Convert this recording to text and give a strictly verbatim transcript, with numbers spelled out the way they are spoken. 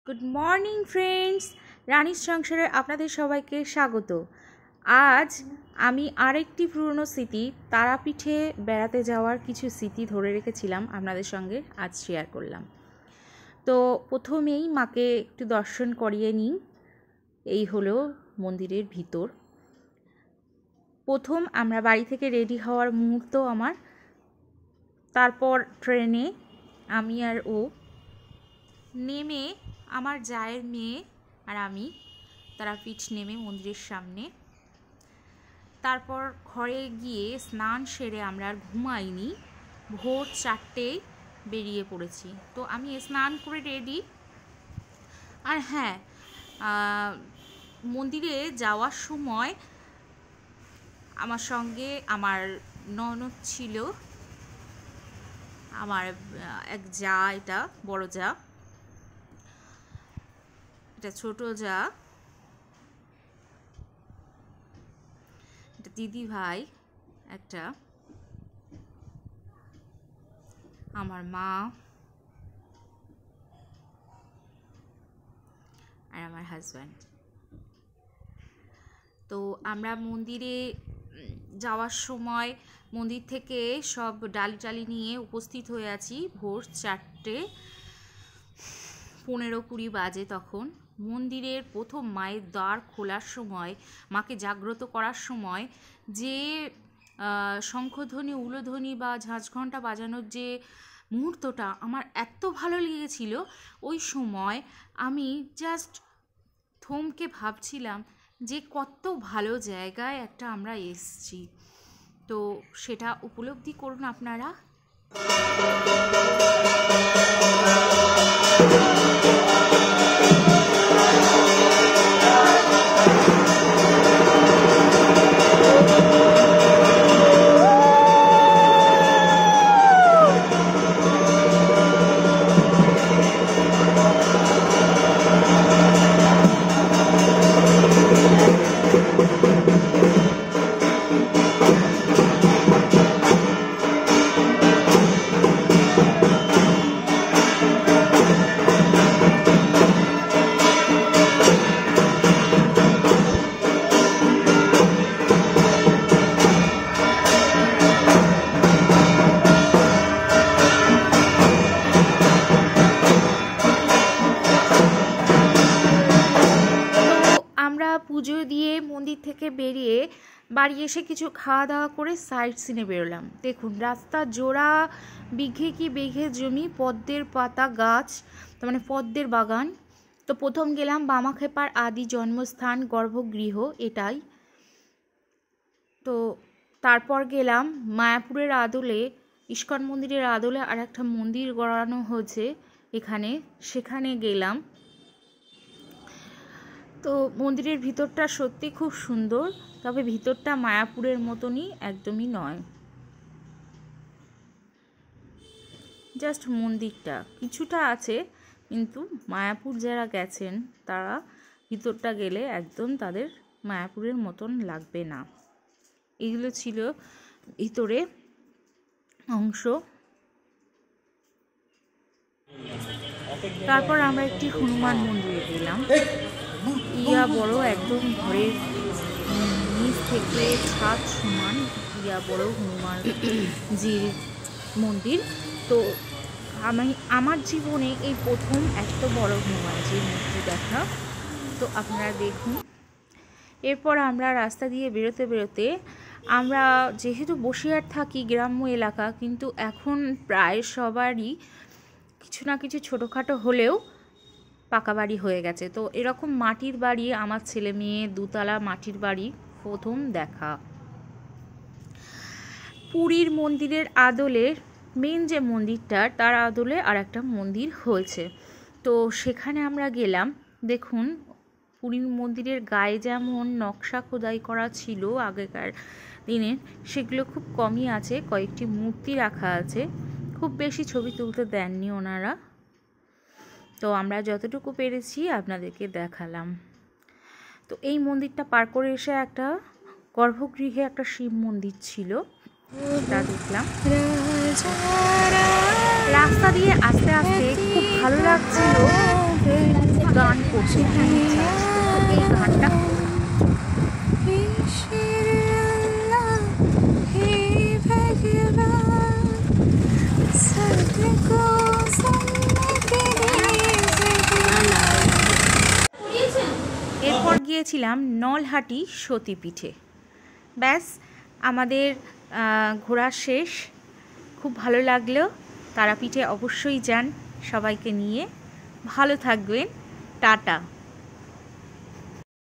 Good morning friends, রানীর সংসারে আপনাদের সবাইকে স্বাগত। আজ আমি আরেকটি পুরনো স্মৃতি, তারাপীঠে বেড়াতে যাওয়ার কিছু স্মৃতি ধরে রেখেছিলাম, আপনাদের সঙ্গে আজ শেয়ার করলাম। তো প্রথমেই মাকে একটু দর্শন করিয়ে নিই। এই হলো মন্দিরের ভিতর। প্রথম আমরা বাড়ি থেকে রেডি হওয়ার মুহূর্ত আমার, তারপর ট্রেনে আমি আর ও নেমে, আমার জায়ের মেয়ে আর আমি তারাপীঠ নেমে মন্দিরের সামনে। তারপর ঘরে গিয়ে স্নান সেরে আমরা আর ঘুমাইনি, ভোর চারটেয় বেরিয়ে পড়েছি। তো আমি স্নান করে রেডি। আর হ্যাঁ, মন্দিরে যাওয়ার সময় আমার সঙ্গে আমার ননদ ছিল, আমার এক যা, এটা বড় যা, এটা ছোট যা, এটা দিদি ভাই একটা, আমার মা আর আমার হাজব্যান্ড। তো আমরা মন্দিরে যাওয়ার সময় মন্দির থেকে সব ডালি টালি নিয়ে উপস্থিত হয়ে আছি। ভোর চারটে পনেরো কুড়ি বাজে তখন। মন্দিরের প্রথম মায়ের দ্বার খোলার সময়, মাকে জাগ্রত করার সময় যে শঙ্খধ্বনি, উলধ্বনি বা ঝাঁঝঘণ্টা বাজানোর যে মুহূর্তটা আমার এত ভালো লেগেছিল, ওই সময় আমি জাস্ট থমকে ভাবছিলাম যে কত ভালো জায়গায় একটা আমরা এসছি। তো সেটা উপলব্ধি করুন আপনারা। পুজো দিয়ে মন্দির থেকে বেরিয়ে বাড়ি এসে কিছু খাওয়া দাওয়া করে সাইড সিনে বেরোলাম। দেখুন, রাস্তা জোড়া বিঘে কি বিঘে জমি, পদ্মের পাতা গাছ, তার মানে পদ্মের বাগান। তো প্রথম গেলাম বামাখ্যাপার আদি জন্মস্থান গর্ভগৃহ, এটাই। তো তারপর গেলাম মায়াপুরের আদলে, ইস্কন মন্দিরের আদলে আর একটা মন্দির গড়ানো হয়েছে এখানে, সেখানে গেলাম। তো মন্দিরের ভিতরটা সত্যি খুব সুন্দর, তবে ভিতরটা মায়াপুরের মতনই একদমই নয়। জাস্ট মন্দিরটা কিছুটা আছে, কিন্তু মায়াপুর যারা গেছেন তারা ভিতরটা গেলে একদম তাদের মায়াপুরের মতন লাগবে না। এগুলো ছিল ভিতরে অংশ। তারপর আমরা একটি হনুমান মন্দিরে গেলাম। ইয়া বড়, একদম ঘরের নিচ থেকে ছাদ সমান ইয়া বড় হনুমানজির মন্দির। তো আমি আমার জীবনে এই প্রথম এত বড় হনুমানজির মূর্তি দেখা। তো আপনারা দেখুন। এরপর আমরা রাস্তা দিয়ে বেরোতে বেরোতে, আমরা যেহেতু বসিরহাট থাকি, গ্রাম্য এলাকা, কিন্তু এখন প্রায় সবারই কিছু না কিছু ছোটোখাটো হলেও পাকা বাড়ি হয়ে গেছে। তো এরকম মাটির বাড়ি, আমার ছেলে মেয়ে দুতলা মাটির বাড়ি প্রথম দেখা। পুরীর মন্দিরের আদলে, মেন যে মন্দিরটা, তার আদলে আর একটা মন্দির হয়েছে। তো সেখানে আমরা গেলাম। দেখুন, পুরীর মন্দিরের গায়ে যেমন নকশা খোদাই করা ছিল আগেকার দিনের, সেগুলো খুব কমই আছে। কয়েকটি মূর্তি রাখা আছে, খুব বেশি ছবি তুলতে দেননি ওনারা। তো আমরা যতটুকু পেরেছি আপনাদেরকে দেখালাম। তো এই মন্দিরটা পার করে এসে একটা গর্ভগৃহে একটা শিব মন্দির ছিল, তা দেখলাম। রাস্তা দিয়ে আস্তে আস্তে খুব ভালো লাগছিল। করতে খুব ইচ্ছা হচ্ছে। এই গানটা এরপর গিয়েছিলাম নলহাটি সতীপীঠে। ব্যাস আমাদের ঘোরা শেষ। খুব ভালো লাগলো। তারাপীঠে অবশ্যই যান সবাইকে নিয়ে। ভালো থাকবেন। টাটা।